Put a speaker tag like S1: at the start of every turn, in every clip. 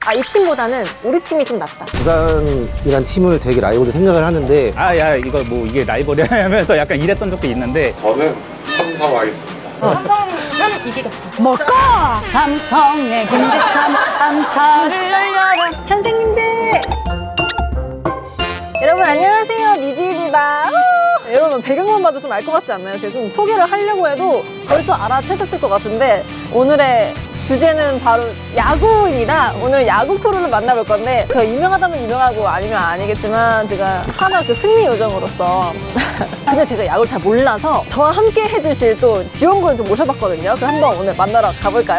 S1: 이 팀보다는 우리 팀이 좀 낫다.
S2: 부산이란 팀을 되게 라이벌로 생각을 하는데
S3: 야 이거 뭐 이게 라이벌이 하면서 약간 이랬던 적도 있는데
S4: 저는 삼성하겠습니다.
S1: 삼성이면 이기겠지.
S5: 먹고 삼성의 김대찬 안타를 열려라.
S1: 선생님들! 여러분 안녕하세요. 미지입니다. 여러분 배경만 봐도 좀 알 것 같지 않나요? 제가 좀 소개를 하려고 해도 벌써 알아채셨을 것 같은데 오늘의 주제는 바로 야구입니다. 오늘 야구 크루를 만나볼 건데 저 유명하다면 유명하고 아니면 아니겠지만 제가 하나 그 승리 요정으로서 근데 제가 야구를 잘 몰라서 저와 함께 해주실 또 지원군을 좀 모셔봤거든요. 그럼 한번 오늘 만나러 가볼까요?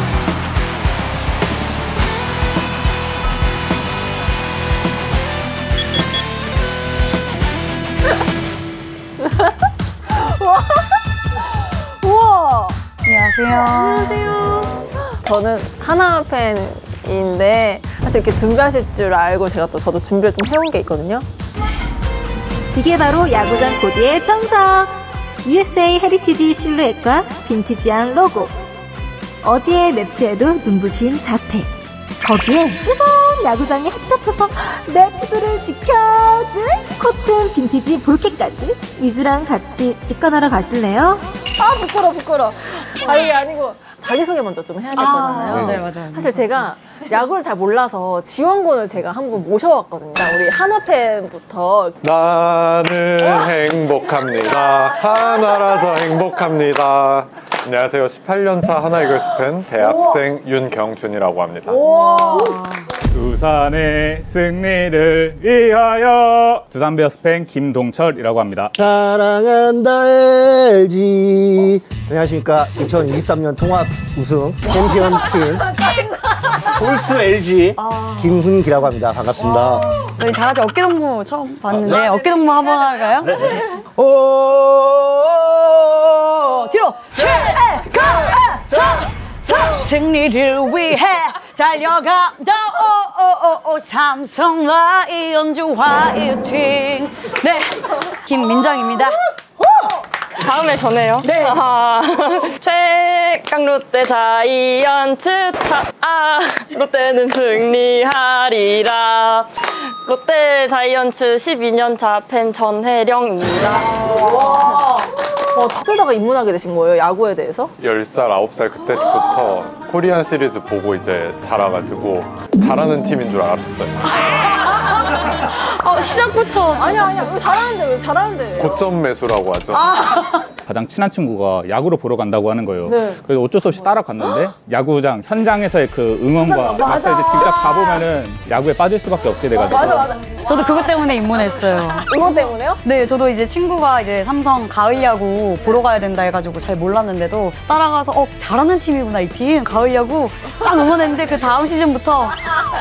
S1: 우와!
S5: 안녕하세요.
S1: 안녕하세요. 저는 하나 팬인데 사실 이렇게 준비하실 줄 알고 제가 또 저도 준비를 좀 해온 게 있거든요.
S6: 이게 바로 야구장 코디의 정석! USA 헤리티지 실루엣과 빈티지한 로고, 어디에 매치해도 눈부신 자태, 거기에 뜨거운 야구장의 햇볕에서 내 피부를 지켜줄 코튼 빈티지 볼케까지 미주랑 같이 직관하러 가실래요?
S1: 부끄러워. 이게 아니고 자기소개 먼저 좀 해야 될 거잖아요.
S5: 네, 맞아요.
S1: 사실 제가 야구를 잘 몰라서 지원군을 제가 한번 모셔왔거든요. 우리 하나 팬부터.
S4: 나는 행복합니다. 하나라서 행복합니다. 안녕하세요. 18년차 하나 이글스 팬 대학생 윤경준이라고 합니다.
S3: 두산의 승리를 위하여 두산 베어스 팬 김동철이라고 합니다.
S2: 사랑한다 LG. 안녕하십니까. 2023년 통합 우승 챔피언 팀 홀스 LG 김훈기라고 합니다. 반갑습니다.
S5: 저희 다 같이 어깨동무 처음 봤는데 어깨동무 한번 할까요? 네. 오 뒤로 승리를 위해 달려간다. 삼성 라이온즈 화이팅. 네, 김민정입니다.
S7: 다음에 저네요.
S5: 네.
S7: 최강 롯데 자이언츠 롯데는 승리하리라. 롯데 자이언츠 12년차 팬 전혜령입니다.
S1: 어쩌다가 입문하게 되신 거예요? 야구에 대해서?
S4: 10살, 9살 그때부터 코리안 시리즈 보고 이제 자라가지고 잘하는 팀인 줄 알았어요.
S5: 시작부터
S1: 아니야. 왜 잘하는데.
S4: 고점 매수라고 하죠.
S3: 가장 친한 친구가 야구를 보러 간다고 하는 거예요.
S1: 네.
S3: 그래서 어쩔 수 없이 따라갔는데 야구장 현장에서의 그 응원과 가서 이제 직접 가보면은 야구에 빠질 수밖에 없게 돼가지고.
S1: 맞아.
S5: 저도 그것 때문에 입문했어요.
S1: 응원 때문에요?
S5: 네, 저도 이제 친구가 이제 삼성 가을 야구 보러 가야 된다 해가지고 잘 몰랐는데도 따라가서 잘하는 팀이구나 이 팀 가을 야구 딱 응원했는데 그 다음 시즌부터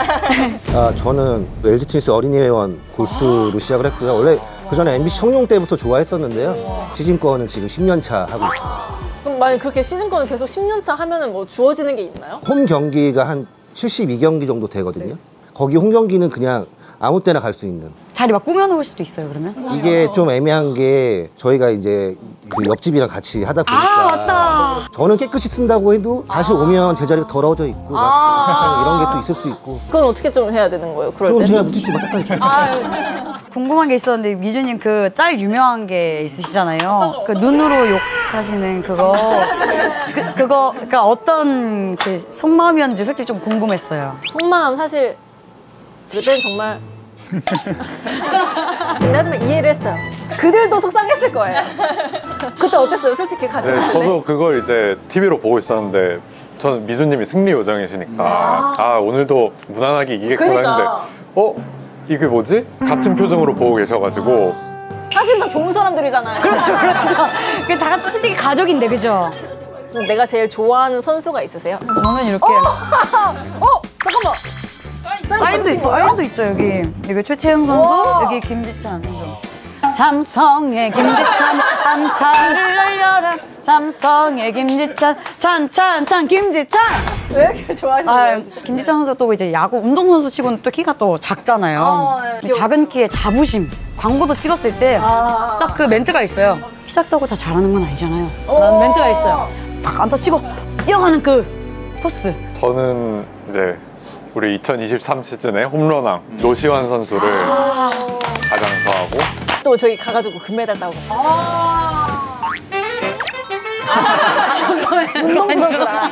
S2: 저는 LG 트윈스 어린이 회원 골수로 시작을 했고요. 원래 그 전에 MBC 청룡 때부터 좋아했었는데요. 시즌권은 지금 10년 차 하고 있습니다.
S1: 그럼 만약 그렇게 시즌권을 계속 10년 차 하면은 뭐 주어지는 게 있나요?
S2: 홈 경기가 한 72경기 정도 되거든요. 거기 홈 경기는 그냥 아무 때나 갈 수 있는.
S5: 자리 막 꾸며놓을 수도 있어요, 그러면?
S2: 이게 좀 애매한 게 저희가 이제 그 옆집이랑 같이 하다 보니까
S5: 맞다.
S2: 저는 깨끗이 쓴다고 해도 다시 오면 제자리가 더러워져 있고 막 이런 게 또 있을 수 있고.
S1: 그건 어떻게 좀 해야 되는 거예요? 그럴
S2: 그럼
S1: 때?
S2: 제가 묻히지 막 닦아주죠.
S5: 궁금한 게 있었는데 미주님 그 짤 유명한 게 있으시잖아요. 그 눈으로 욕하시는 그거. 그거 그러니까 어떤 그 속마음이었는지 솔직히 좀 궁금했어요.
S1: 속마음 사실 그때는 정말 근데 하지만 이해를 했어요. 그들도 속상했을 거예요. 그때 어땠어요? 솔직히 같이
S4: 네,
S1: 봤을 때?
S4: 저도 그걸 이제 TV로 보고 있었는데 저는 미주님이 승리 요정이시니까 오늘도 무난하게 이기겠구나
S1: 그러니까.
S4: 했는데 이게 뭐지? 같은 표정으로 보고 계셔가지고
S1: 사실 다 좋은 사람들이잖아요.
S5: 그렇죠. 그 다 같이 솔직히 가족인데, 그죠?
S1: 그럼 내가 제일 좋아하는 선수가 있으세요?
S5: 저는 이렇게.
S1: 잠깐만.
S5: 사인도 있어. 사인도 있죠, 여기. 여기 최채영 선수, 여기 김지찬 선수. 삼성의 김지찬 안타를 날려라. 삼성의 김지찬 찬 김지찬.
S1: 왜 이렇게 좋아하시는 거예요?
S5: 김지찬 선수 또 이제 야구 운동선수 치고는 또 키가 또 작잖아요.
S1: 네,
S5: 작은 키에 자부심. 광고도 찍었을 때 딱 그 멘트가 있어요. 키 작다고 다 잘하는 건 아니잖아요. 라는 멘트가 있어요. 딱 안타 치고 뛰어가는 그 포스.
S4: 저는 이제 우리 2023 시즌의 홈런왕 노시환 선수를 가장 좋아하고
S1: 또 저기 가가지고 금메달 따고. 운동 선수라.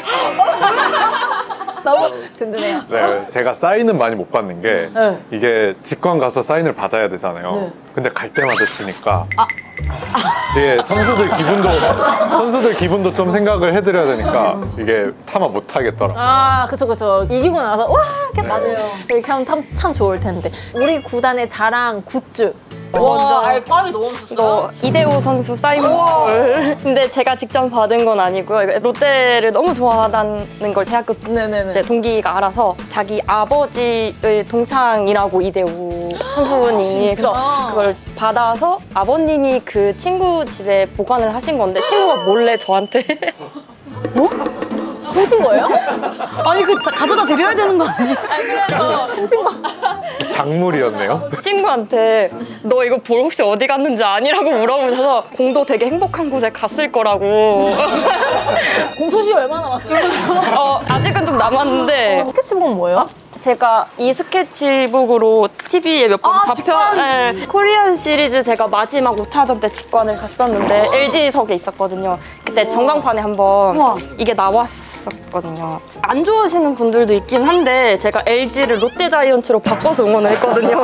S1: 너무 든든해요.
S4: 네, 제가 사인은 많이 못 받는 게
S1: 네.
S4: 이게 직관 가서 사인을 받아야 되잖아요.
S1: 네.
S4: 근데 갈 때마다 치니까 이게 선수들 기분도 좀 생각을 해드려야 되니까 이게 차마 못 하겠더라고요.
S1: 아, 그쵸. 이기고 나서 와, 이렇게 맞아요. 이렇게 하면 참 좋을 텐데. 우리 구단의 자랑 굿즈.
S7: 먼저
S1: 알파이 너무
S7: 이거 이대호 선수 사인볼. 근데 제가 직접 받은 건 아니고요. 이거 롯데를 너무 좋아한다는 걸 대학교 이제 동기가 알아서 자기 아버지의 동창이라고 이대호 선수분이 그래서 그걸 받아서 아버님이 그 친구 집에 보관을 하신 건데 친구가 몰래 저한테
S1: 훔친 거예요?
S5: 아니 그 가져다 드려야 되는 거 아니에요?
S1: 그래서 훔친 거.
S4: 작물이었네요.
S7: 친구한테 너 이거 볼 혹시 어디 갔는지 아니라고 물어보셔서 공도 되게 행복한 곳에 갔을 거라고.
S1: 공소시효 얼마나 남았어요?
S7: 아직은 좀 남았는데
S1: 스케치북은 뭐예요?
S7: 제가 이 스케치북으로 TV에 몇 번 코리안 시리즈 제가 마지막 5차전 때 직관을 갔었는데 LG석에 있었거든요. 그때 전광판에 한번 이게 나왔었거든요. 안 좋아하시는 분들도 있긴 한데 제가 LG를 롯데자이언츠로 바꿔서 응원을 했거든요.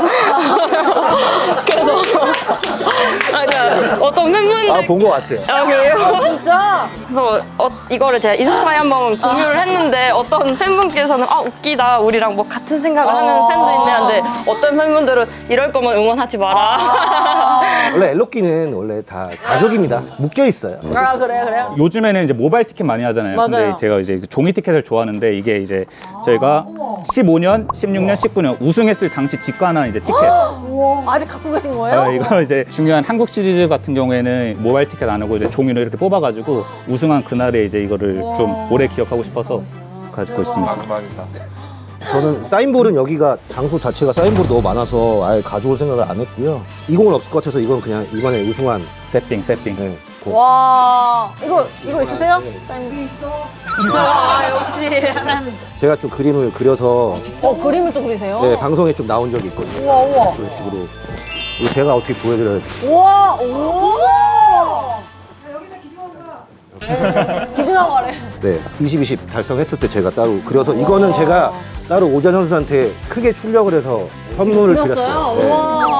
S7: 그래서 그러니까 어떤 팬분들
S2: 본 것 같아요.
S7: 아, 그래요?
S1: 진짜?
S7: 그래서 이거를 제가 인스타에 한번 공유를 했는데 어떤 팬분께서는 아 웃기다 우리랑 뭐 같은 생각을 하는 팬도 있네 한데 어떤 팬분들은 이럴 거면 응원하지 마라.
S2: 원래 엘로끼는 원래 다 가족입니다. 묶여 있어요.
S1: 아, 그래요?
S3: 요즘에는 이제 모바일 티켓 많이 하잖아요.
S1: 맞아요.
S3: 근데 제가 이제 그 종이 티켓을 좋아하는데 이게 이제 저희가 15년, 16년, 19년 우승했을 당시 직관한 이제 티켓.
S1: 우와, 아직 갖고 계신 거예요?
S3: 이거 이제 중요한 한국 시리즈 같은 경우에는 모바일 티켓 안 하고 이제 종이로 이렇게 뽑아가지고 우승한 그날에 이제 이거를 좀 오래 기억하고 싶어서 가지고 있습니다.
S2: 저는 사인볼은 여기가 장소 자체가 사인볼이 너무 많아서 아예 가져올 생각을 안 했고요. 이공은 없을 것 같아서 이건 그냥 이번에 우승한
S3: 세핑.
S2: 네,
S1: 와, 이거 있으세요? 있어요. 아, 역시.
S2: 제가 좀 그림을 그려서
S1: 그림을 또 그리세요?
S2: 네, 방송에 좀 나온 적이 있거든요.
S1: 우와.
S2: 그런 식으로. 이거 제가 어떻게 보여드려야 돼?
S1: 우와, 기준하고래.
S2: 네, 20-20 달성했을 때 제가 따로 그려서 이거는 제가 따로 오전 선수한테 크게 출력을 해서 선물을 드렸어요. 네.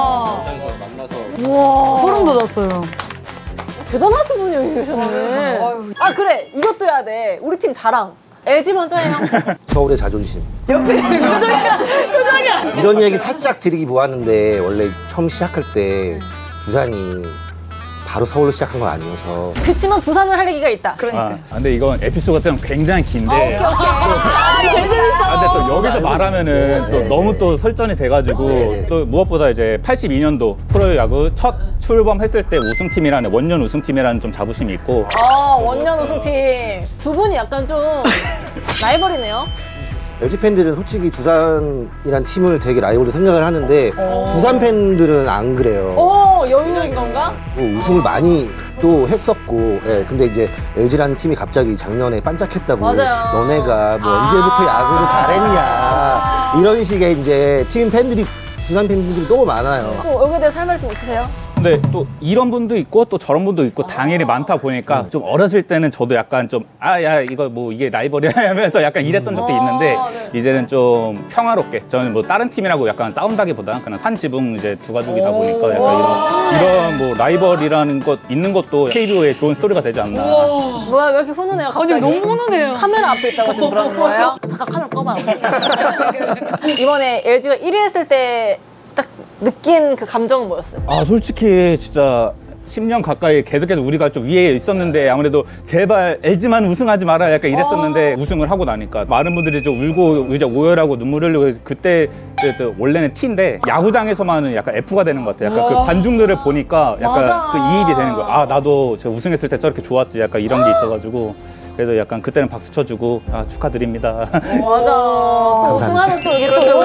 S1: 우와.
S5: 소름 돋았어요.
S1: 대단하신 분이 여기 계셨네. 아, 그래. 이것도 해야 돼. 우리 팀 자랑. LG 먼저 해요.
S2: 서울의 자존심.
S1: 표정이야.
S2: 이런 얘기 살짝 드리기 모았는데 원래 처음 시작할 때 두산이 바로 서울로 시작한 건 아니어서
S1: 그치만 두산을 할 얘기가 있다.
S3: 근데 이건 에피소드가 좀 굉장히 긴데.
S1: 제일 재밌어.
S3: 근데 또 여기서 말하면은 또 너무 또 설전이 돼가지고 또 무엇보다 이제 82년도 프로야구 첫 출범했을 때 우승팀이라는 원년 우승팀이라는 좀 자부심이 있고
S1: 원년 우승팀. 두 분이 약간 좀 라이벌이네요.
S2: LG 팬들은 솔직히 두산이란 팀을 되게 라이벌로 생각을 하는데 두산 팬들은 안 그래요.
S1: 여유인 건가?
S2: 우승을 많이 또 했었고, 예, 근데 이제 LG라는 팀이 갑자기 작년에 반짝했다고
S1: 맞아요.
S2: 너네가 뭐 언제부터 야구를 잘했냐 이런 식의 이제 팀 팬들이 두산 팬분들이 너무 많아요.
S1: 여기에 대해서 할 말 좀 있으세요?
S3: 근데 또 이런 분도 있고 또 저런 분도 있고 당연히 많다 보니까 좀 어렸을 때는 저도 약간 좀 야 이거 뭐 이게 라이벌이야 하면서 약간 이랬던 적도 있는데 이제는 좀 평화롭게 저는 뭐 다른 팀이라고 약간 싸운다기보다 그냥 산 지붕 이제 두 가족이다 보니까 약간 이런 뭐 라이벌이라는 것 있는 것도 KBO의 좋은 스토리가 되지 않나.
S1: 뭐야, 왜 이렇게 훈훈해요, 갑자기?
S5: 아니 너무 훈훈해요.
S1: 카메라 앞에 있다고 지금 그러는 거예요? 잠깐 카메라 꺼봐요. 이번에 LG가 1위 했을 때 딱 느낀 그 감정은 뭐였어요?
S3: 솔직히 진짜 10년 가까이 계속해서 우리가 좀 위에 있었는데 아무래도 제발 LG만 우승하지 마라 약간 이랬었는데 우승을 하고 나니까 많은 분들이 좀 울고 이제 오열하고 눈물 흘리고 그때 원래는 T인데 야구장에서만은 약간 F가 되는 것 같아요. 약간 그 관중들을 보니까 약간 그 이입이 되는 거야. 나도 저 우승했을 때 저렇게 좋았지 약간 이런 게 있어가지고 그래도 약간 그때는 박수 쳐주고 축하드립니다.
S1: 맞아. 또 우승하면 또 이렇게 또 응원해주고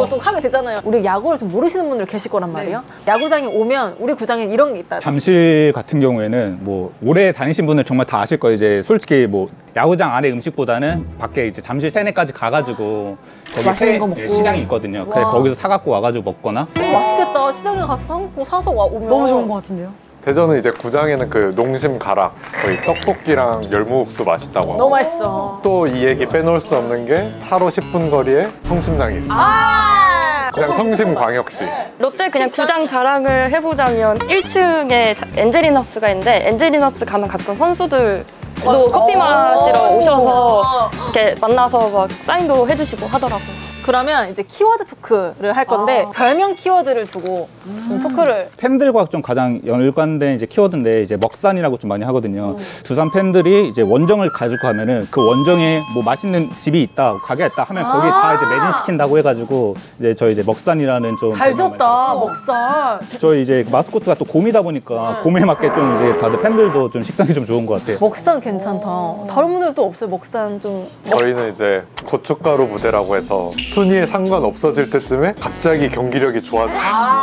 S1: 또 하면 되잖아요. 우리 야구를 좀 모르시는 분들 계실 거란 말이에요. 야구장에 오면 우리 구장에 이런 게 있다.
S3: 잠실 같은 경우에는 뭐 오래 다니신 분들 정말 다 아실 거예요. 이제 솔직히 뭐 야구장 안에 음식보다는 밖에 이제 잠실 시내까지 가가지고 거기
S1: 맛있는 거 먹고.
S3: 예, 시장이 있거든요. 그래서 거기서 사갖고 와가지고 먹거나.
S1: 맛있겠다. 시장에 가서 사서 오면
S5: 너무 좋은 것 같은데요?
S4: 대전은 이제 구장에는 그 농심 가락 거의 떡볶이랑 열무국수 맛있다고 하고
S1: 너무 맛있어.
S4: 또 이 얘기 빼놓을 수 없는 게 차로 10분 거리에 성심당이 있습니다. 그냥 성심광역시.
S7: 롯데 그냥 구장 자랑을 해보자면 1층에 엔젤리너스가 있는데 엔젤리너스 가면 가끔 선수들도 커피 마시러 오셔서 이렇게 만나서 막 사인도 해주시고 하더라고요.
S1: 그러면 이제 키워드 토크를 할 건데 별명 키워드를 두고 좀 토크를.
S3: 팬들과 좀 가장 연관된 이제 키워드인데 이제 먹산이라고 좀 많이 하거든요. 두산 팬들이 이제 원정을 가지고 가면은 그 원정에 뭐 맛있는 집이 있다, 가게가 있다 하면 거기 다 이제 매진시킨다고 해가지고 이제 저희 이제 먹산이라는 좀
S1: 잘
S3: 별명을
S1: 졌다. 먹살.
S3: 저희 이제 마스코트가 또 곰이다 보니까 곰에 맞게 좀 이제 다들 팬들도 좀 식상이 좀 좋은 것 같아요.
S1: 먹산 괜찮다. 다른 분들도 없어요. 먹산 좀.
S4: 저희는 이제 고춧가루 부대라고 해서 순위에 상관없어질 때쯤에 갑자기 경기력이 좋아져요.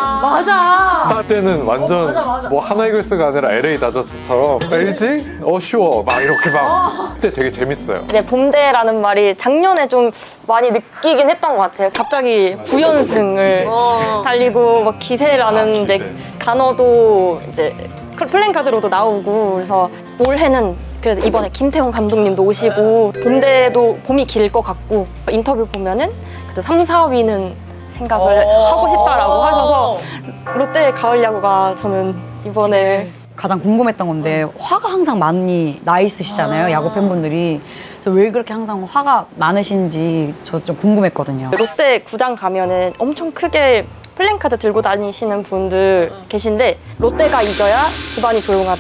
S1: 맞아.
S4: 그때는 완전 뭐 하나이글스가 아니라 LA 다저스처럼 LG? 슈어 막 이렇게 막 그때 되게 재밌어요.
S7: 이제 봄대라는 말이 작년에 좀 많이 느끼긴 했던 것 같아요. 갑자기 부연승을 달리고 막 기세라는 이제 단어도 이제 플랜카드로도 나오고 그래서 올해는 그래서 이번에 김태형 감독님도 오시고 봄대도 봄이 길 것 같고 인터뷰 보면은 그래도 3, 4위는 생각을 하고 싶다라고 하셔서 롯데 가을 야구가 저는 이번에
S5: 가장 궁금했던 건데 화가 항상 많이 나 있으시잖아요. 야구 팬분들이. 그래서 왜 그렇게 항상 화가 많으신지 저 좀 궁금했거든요.
S7: 롯데 구장 가면은 엄청 크게 플랜카드 들고 다니시는 분들 계신데 롯데가 이겨야 집안이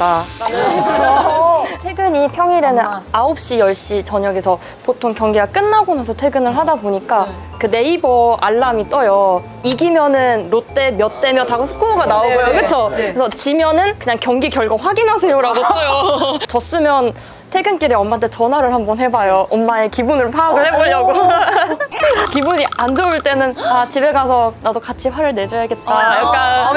S7: 조용하다라는 퇴근이 평일에는 9시, 10시 저녁에서 보통 경기가 끝나고 나서 퇴근을 하다 보니까 그 네이버 알람이 떠요. 이기면은 롯데 몇 대 몇 하고 스코어가 나오고요. 그렇죠? 그래서 지면은 그냥 경기 결과 확인하세요라고 떠요. 졌으면 퇴근길에 엄마한테 전화를 한번 해봐요. 엄마의 기분을 파악을 해보려고. 기분이 안 좋을 때는 아 집에 가서 나도 같이 화를 내줘야겠다. 약간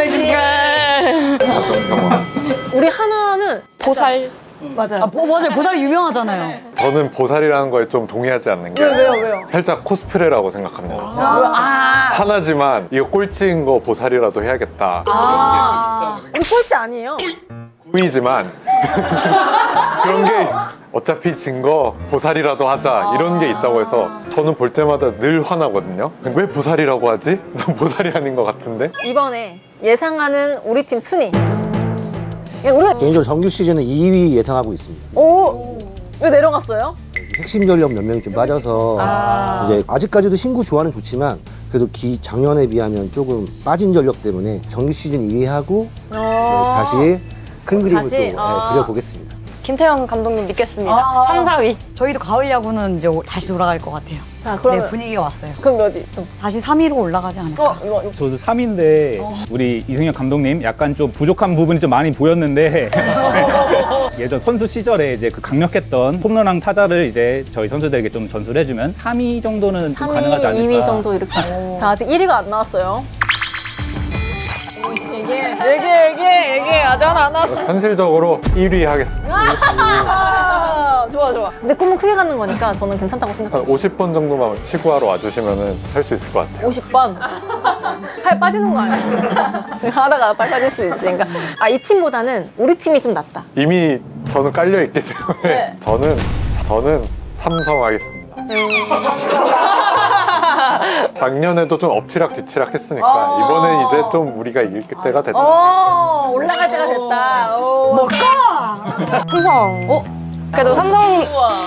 S1: 우리 하나는
S7: 보살.
S1: 맞아요.
S5: 맞아요. 보살이 유명하잖아요.
S4: 저는 보살이라는 거에 좀 동의하지 않는 게
S1: 왜요?
S4: 살짝 코스프레라고 생각합니다. 하나지만 이거 꼴찌인 거 보살이라도 해야겠다.
S1: 우리 꼴찌 아니에요.
S4: 구이지만 그런 게 어차피 진 거 보살이라도 하자 이런 게 있다고 해서 저는 볼 때마다 늘 화나거든요. 왜 보살이라고 하지? 난 보살이 아닌 것 같은데?
S1: 이번에 예상하는 우리 팀 순위. 우리가
S2: 개인적으로 정규 시즌은 2위 예상하고 있습니다.
S1: 왜 내려갔어요?
S2: 핵심 전력 몇 명이 좀 빠져서 이제 아직까지도 신구 조화는 좋지만 그래도 작년에 비하면 조금 빠진 전력 때문에 정규 시즌 2위 하고 다시 큰 그림을
S1: 다시?
S2: 또 그려보겠습니다.
S7: 김태형 감독님 믿겠습니다. 3, 4위.
S5: 저희도 가을 야구는 이제 다시 돌아갈 것 같아요.
S1: 자, 그러면
S5: 네, 분위기가 왔어요.
S1: 그럼 몇위?
S5: 다시 3위로 올라가지 않을까.
S1: 이거
S3: 저도 3위인데 우리 이승엽 감독님 약간 좀 부족한 부분이 좀 많이 보였는데 예전 선수 시절에 이제 그 강력했던 홈런왕 타자를 이제 저희 선수들에게 좀 전수를 해주면 3위 정도는 좀
S1: 3위,
S3: 가능하지 않을까.
S1: 2위 정도 이렇게. 자, 아직 1위가 안 나왔어요. 얘기해. 아직 하나 안 나왔어.
S4: 현실적으로 1위 하겠습니다.
S1: 좋아. 근데 꿈은 크게 갖는 거니까 저는 괜찮다고
S4: 한
S1: 생각해요.
S4: 50번 정도만 시구하러 와주시면 할 수 있을 것 같아요.
S1: 50번? 팔 빠지는 거 아니에요? 하다가 팔 빠질 수 있으니까. 이 팀보다는 우리 팀이 좀 낫다.
S4: 이미 저는 깔려있기 때문에 저는 삼성 하겠습니다. 작년에도 좀 엎치락뒤치락 했으니까 이번엔 이제 좀 우리가 이길 때가 됐다.
S1: 올라갈 때가 됐다.
S7: 삼성. 그래도 삼성은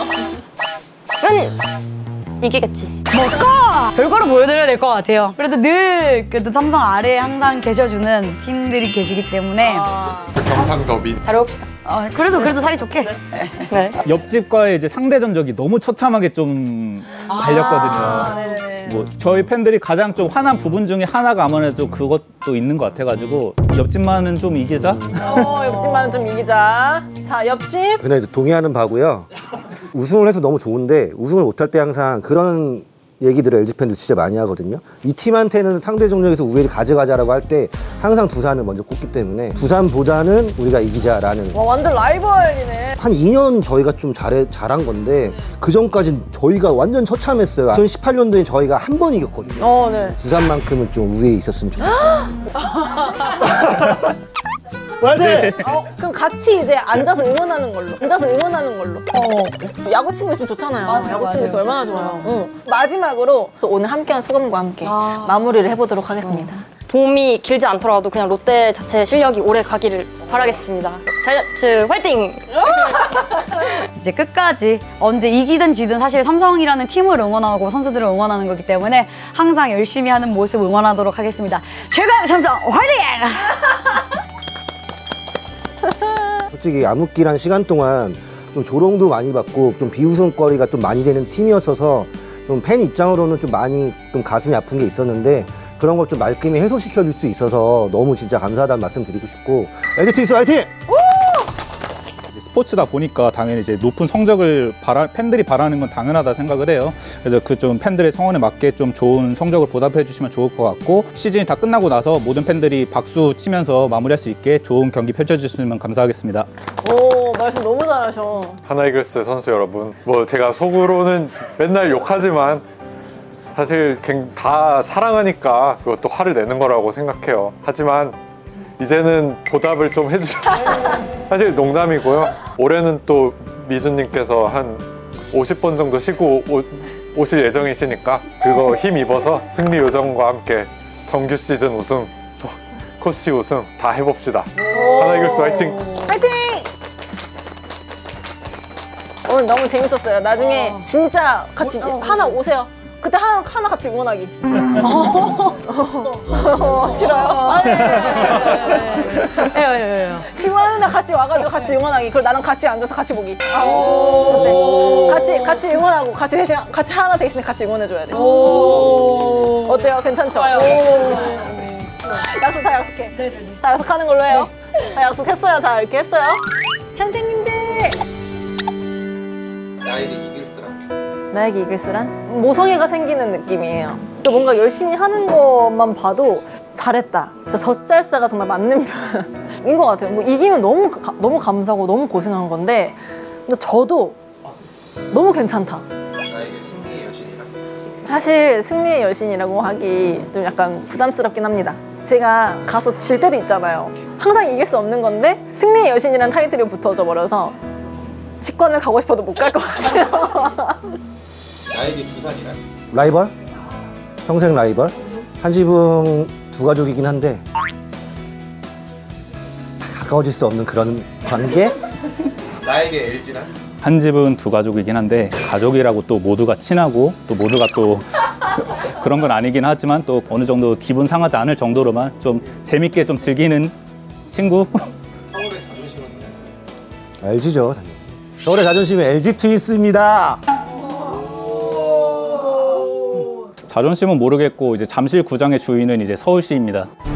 S7: 이기겠지.
S5: 결과로 보여드려야 될 것 같아요. 그래도 삼성 아래에 항상 계셔주는 팀들이 계시기 때문에
S4: 경상 더비.
S7: 잘해봅시다.
S5: 그래도 사이좋게.
S7: 네.
S3: 옆집과의 이제 상대 전적이 너무 처참하게 좀 달렸거든요. 뭐 저희 팬들이 가장 좀 화난 부분 중에 하나가 아무래도 그것도 있는 것 같아가지고 옆집만은 좀 이기자.
S1: 옆집만은 좀 이기자. 자, 옆집.
S2: 근데 동의하는 바고요. 우승을 해서 너무 좋은데 우승을 못할 때 항상 그런 얘기들을 LG 팬들 진짜 많이 하거든요. 이 팀한테는 상대 종족에서 우위를 가져가자라고 할 때 항상 두산을 먼저 꼽기 때문에 두산보다는 우리가 이기자라는.
S1: 와, 완전 라이벌이네.
S2: 한 2년 저희가 좀 잘한 건데 그 전까진 저희가 완전 처참했어요. 2018년도에 저희가 한 번 이겼거든요.
S1: 네.
S2: 두산만큼은 좀 우위에 있었으면 좋겠어요.
S3: 맞아.
S1: 그럼 같이 이제 앉아서 응원하는 걸로. 야구 친구 있으면 좋잖아요.
S5: 맞아요,
S1: 야구 친구 있으면
S5: 맞아요.
S1: 얼마나 좋아요. 응. 마지막으로 또 오늘 함께한 소감과 함께 마무리를 해보도록 하겠습니다.
S7: 봄이 길지 않더라도 그냥 롯데 자체 실력이 오래 가기를 바라겠습니다. 자이언츠 화이팅!
S5: 이제 끝까지 언제 이기든 지든 사실 삼성이라는 팀을 응원하고 선수들을 응원하는 거기 때문에 항상 열심히 하는 모습 응원하도록 하겠습니다. 최강 삼성 화이팅!
S2: 솔직히 암흑기란 시간 동안 좀 조롱도 많이 받고 좀 비웃음거리가 좀 많이 되는 팀이었어서 좀 팬 입장으로는 좀 많이 좀 가슴이 아픈 게 있었는데 그런 걸 좀 말끔히 해소시켜 줄 수 있어서 너무 진짜 감사하다는 말씀 드리고 싶고 LG 트윈스 화이팅!
S3: 스포츠다 보니까 당연히 이제 높은 성적을 팬들이 바라는 건 당연하다 생각을 해요. 그래서 그 좀 팬들의 성원에 맞게 좀 좋은 성적을 보답해 주시면 좋을 것 같고 시즌이 다 끝나고 나서 모든 팬들이 박수 치면서 마무리할 수 있게 좋은 경기 펼쳐주시면 감사하겠습니다.
S1: 오, 말씀 너무 잘하셔.
S4: 하나이글스 선수 여러분, 뭐 제가 속으로는 맨날 욕하지만 사실 다 사랑하니까 그것도 화를 내는 거라고 생각해요. 하지만 이제는 보답을 좀 해주셔. 사실 농담이고요. 올해는 또 미주님께서 한 50번 정도 쉬고 오실 예정이시니까 그거 힘입어서 승리 요정과 함께 정규 시즌 우승, 또 코시 우승 다 해봅시다. 하나이글스 화이팅!
S1: 화이팅! 오늘 너무 재밌었어요. 나중에 진짜 같이 하나 오세요. 그때 하나 같이 응원하기. 싫어요? 시원한 날 같이 와가지고 같이 응원하기. 그리고 나랑 같이 앉아서 같이 보기. 어때? 같이 응원하고 같이 하나 대신에 같이 응원해줘야 돼. 어때요? 괜찮죠? 약속 다 약속해. 다 약속하는 걸로 해요. 다 약속했어요. 자, 이렇게 했어요. 현생님들. 나에게 이글스란? 모성애가 생기는 느낌이에요. 뭔가 열심히 하는 것만 봐도 잘했다. 진짜 젖잘싸가 정말 맞는 편인 것 같아요. 뭐 이기면 너무 감사하고 너무 고생한 건데 근데 저도 너무 괜찮다. 나에게 승리의 여신이라? 사실 승리의 여신이라고 하기 좀 약간 부담스럽긴 합니다. 제가 가서 질 때도 있잖아요. 항상 이길 수 없는 건데 승리의 여신이라는 타이틀이 붙어져 버려서 직관을 가고 싶어도 못 갈 것 같아요.
S8: 나에게 두산이란?
S2: 라이벌? 평생 라이벌? 한지붕 두 가족이긴 한데 가까워질 수 없는 그런 관계?
S8: 나에게 LG란?
S3: 한 집은 두 가족이긴 한데 가족이라고 또 모두가 친하고 또 모두가 또 그런 건 아니긴 하지만 또 어느 정도 기분 상하지 않을 정도로만 좀 재밌게 좀 즐기는 친구?
S8: 서울의 자존심은?
S2: LG죠 당연히. 서울의 자존심은 LG 트윈스입니다.
S3: 자존심은 모르겠고 이제 잠실 구장의 주인은 이제 서울시입니다.